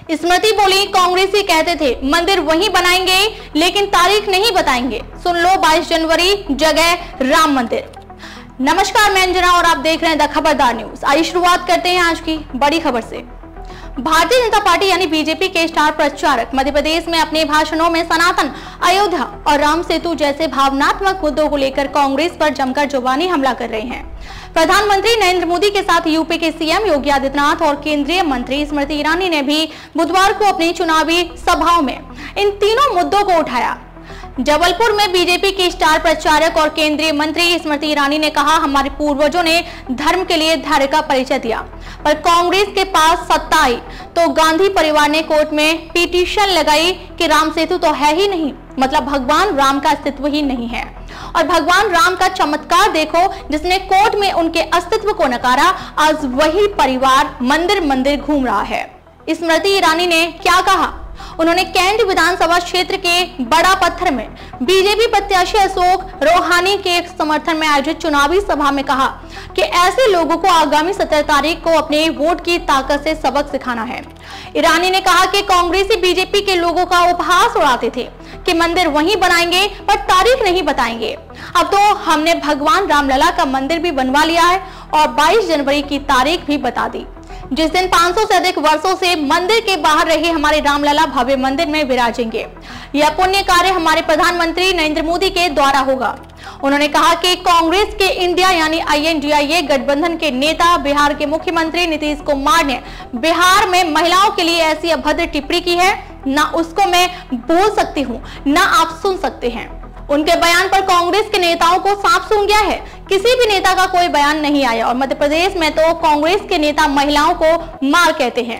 स्मृति बोली, कांग्रेसी कहते थे मंदिर वहीं बनाएंगे लेकिन तारीख नहीं बताएंगे। सुन लो 22 जनवरी जगह राम मंदिर। नमस्कार, मैं अंजना और आप देख रहे हैं द खबरदार न्यूज। आइए शुरुआत करते हैं आज की बड़ी खबर से। भारतीय जनता पार्टी यानी बीजेपी के स्टार प्रचारक मध्य प्रदेश में अपने भाषणों में सनातन, अयोध्या और राम सेतु जैसे भावनात्मक मुद्दों को लेकर कांग्रेस पर जमकर जुबानी हमला कर रहे हैं। प्रधानमंत्री नरेंद्र मोदी के साथ यूपी के सीएम योगी आदित्यनाथ और केंद्रीय मंत्री स्मृति ईरानी ने भी बुधवार को अपनी चुनावी सभाओं में इन तीनों मुद्दों को उठाया। जबलपुर में बीजेपी की स्टार प्रचारक और केंद्रीय मंत्री स्मृति ईरानी ने कहा, हमारे पूर्वजों ने धर्म के लिए धैर्य का परिचय दिया, पर कांग्रेस के पास सत्ता आई तो गांधी परिवार ने कोर्ट में पिटीशन लगाई कि राम सेतु तो है ही नहीं, मतलब भगवान राम का अस्तित्व ही नहीं है। और भगवान राम का चमत्कार देखो, जिसने कोर्ट में उनके अस्तित्व को नकारा, आज वही परिवार मंदिर मंदिर घूम रहा है। स्मृति ईरानी ने क्या कहा? उन्होंने कैंट विधानसभा क्षेत्र के बड़ा पत्थर में बीजेपी प्रत्याशी अशोक रोहानी के समर्थन में आयोजित चुनावी सभा में कहा कि ऐसे लोगों को आगामी 17 तारीख को अपने वोट की ताकत से सबक सिखाना है। ईरानी ने कहा कि कांग्रेसी बीजेपी के लोगों का उपहास उड़ाते थे कि मंदिर वहीं बनाएंगे पर तारीख नहीं बताएंगे। अब तो हमने भगवान रामलला का मंदिर भी बनवा लिया है और 22 जनवरी की तारीख भी बता दी, जिस दिन 500 से अधिक वर्षों से मंदिर के बाहर रहे हमारे रामलला भव्य मंदिर में विराजेंगे। यह पुण्य कार्य हमारे प्रधानमंत्री नरेंद्र मोदी के द्वारा होगा। उन्होंने कहा कि कांग्रेस के इंडिया यानी INDIA गठबंधन के नेता बिहार के मुख्यमंत्री नीतीश कुमार ने बिहार में महिलाओं के लिए ऐसी अभद्र टिप्पणी की है, ना उसको मैं बोल सकती हूँ ना आप सुन सकते हैं। उनके बयान पर कांग्रेस के नेताओं को सांप सूंघ गया है। किसी भी नेता का कोई बयान नहीं आया और मध्य प्रदेश में तो कांग्रेस के नेता महिलाओं को मार कहते हैं।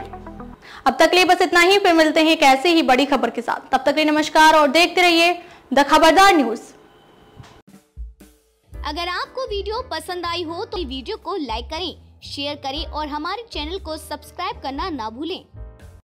अब तक लिए बस इतना ही, फिर मिलते हैं एक ऐसी ही बड़ी खबर के साथ। तब तक लिए नमस्कार और देखते रहिए द खबरदार न्यूज। अगर आपको वीडियो पसंद आई हो तो वीडियो को लाइक करें, शेयर करें और हमारे चैनल को सब्सक्राइब करना ना भूलें।